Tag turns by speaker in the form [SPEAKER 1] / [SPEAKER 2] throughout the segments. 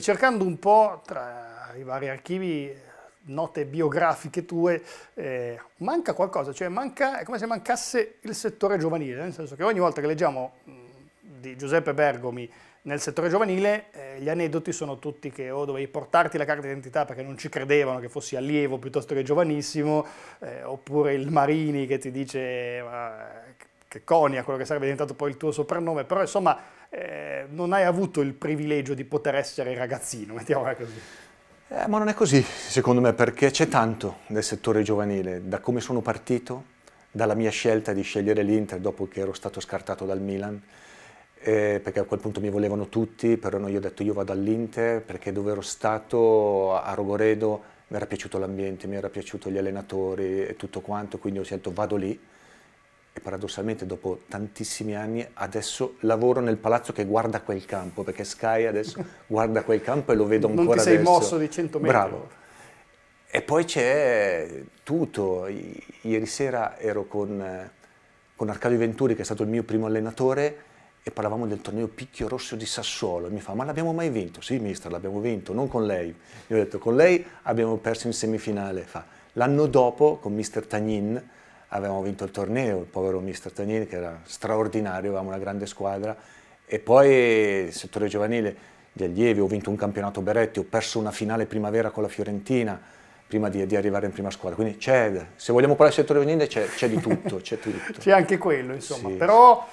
[SPEAKER 1] cercando un po' tra i vari archivi, note biografiche tue, manca qualcosa, cioè manca, è come se mancasse il settore giovanile, nel senso che ogni volta che leggiamo di Giuseppe Bergomi nel settore giovanile, gli aneddoti sono tutti che dovevi portarti la carta d'identità perché non ci credevano che fossi allievo piuttosto che giovanissimo, oppure il Marini che ti dice che Conia, quello che sarebbe diventato poi il tuo soprannome, però insomma non hai avuto il privilegio di poter essere ragazzino, mettiamola così.
[SPEAKER 2] Ma non è così, secondo me, perché c'è tanto nel settore giovanile, da come sono partito, dalla mia scelta di scegliere l'Inter dopo che ero stato scartato dal Milan, perché a quel punto mi volevano tutti, però io ho detto io vado all'Inter perché dove ero stato a Rogoredo mi era piaciuto l'ambiente, mi era piaciuto gli allenatori e tutto quanto, quindi ho scelto vado lì e paradossalmente dopo tantissimi anni adesso lavoro nel palazzo che guarda quel campo, perché Sky adesso guarda quel campo e lo vedo ancora adesso.
[SPEAKER 1] Non ti sei mosso di 100 metri.
[SPEAKER 2] Bravo. E poi c'è tutto, ieri sera ero con Arcadio Venturi che è stato il mio primo allenatore e parlavamo del torneo Picchio Rosso di Sassuolo e mi fa ma l'abbiamo mai vinto? Sì mister l'abbiamo vinto, non con lei. Io ho detto con lei abbiamo perso in semifinale. L'anno dopo con mister Tagnin avevamo vinto il torneo, il povero mister Tagnin che era straordinario, avevamo una grande squadra e poi il settore giovanile, gli allievi, ho vinto un campionato Beretti, ho perso una finale primavera con la Fiorentina prima di arrivare in prima squadra, quindi c'è, se vogliamo parlare del settore giovanile c'è di tutto, c'è tutto.
[SPEAKER 1] C'è anche quello insomma,
[SPEAKER 2] sì,
[SPEAKER 1] però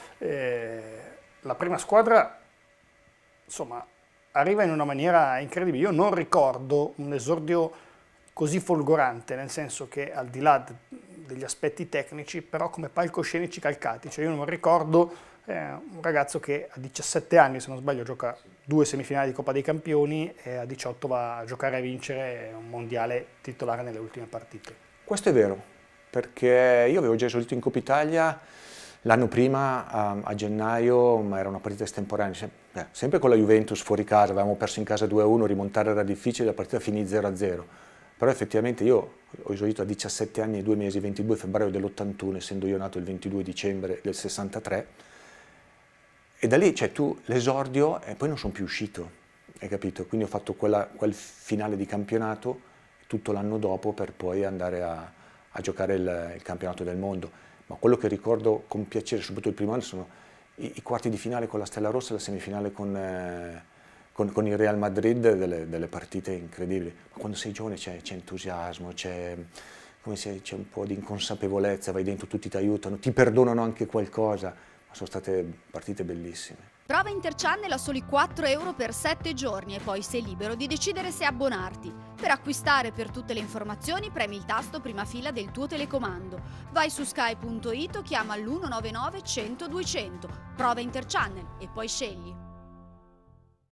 [SPEAKER 1] la prima squadra insomma arriva in una maniera incredibile, io non ricordo un esordio così folgorante, nel senso che al di là degli aspetti tecnici, però come palcoscenici calcati, cioè io non ricordo un ragazzo che a 17 anni, se non sbaglio, gioca 2 semifinali di Coppa dei Campioni e a 18 va a giocare e vincere un mondiale titolare nelle ultime partite.
[SPEAKER 2] Questo è vero, perché io avevo già esordito in Coppa Italia l'anno prima a gennaio, ma era una partita estemporanea, sempre con la Juventus fuori casa, avevamo perso in casa 2-1, rimontare era difficile, la partita finì 0-0. Però effettivamente io ho esordito a 17 anni e 2 mesi, 22 febbraio dell'81, essendo io nato il 22 dicembre del 63, e da lì, cioè tu l'esordio e poi non sono più uscito, hai capito? Quindi ho fatto quel finale di campionato tutto l'anno dopo per poi andare a giocare il campionato del mondo. Ma quello che ricordo con piacere, soprattutto il primo anno, sono i quarti di finale con la Stella Rossa e la semifinale con il Real Madrid, delle partite incredibili. Ma quando sei giovane c'è entusiasmo, c'è un po' di inconsapevolezza, vai dentro, tutti ti aiutano, ti perdonano anche qualcosa. Sono state partite bellissime.
[SPEAKER 3] Prova Interchannel a soli 4 euro per 7 giorni e poi sei libero di decidere se abbonarti. Per acquistare per tutte le informazioni premi il tasto prima fila del tuo telecomando. Vai su sky.it o chiama l'199 100 200. Prova Interchannel e poi scegli.